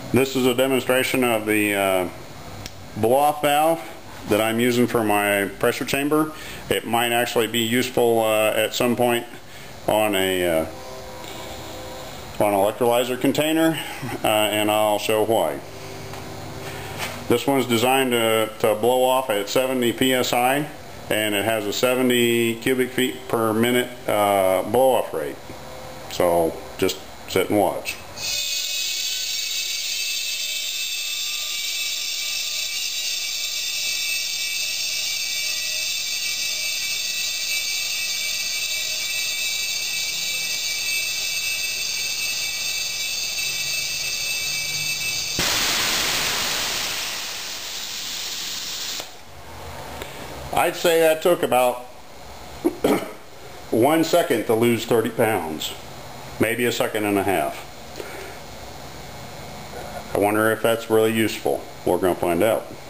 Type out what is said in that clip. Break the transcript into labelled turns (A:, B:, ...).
A: This is a demonstration of the blow-off valve that I'm using for my pressure chamber. It might actually be useful at some point on an electrolyzer container, and I'll show why. This one's designed to blow off at 70 psi, and it has a 70 cubic feet per minute blow-off rate. So just sit and watch. I'd say that took about 1 second to lose 30 pounds. Maybe a second and a half. I wonder if that's really useful. We're going to find out.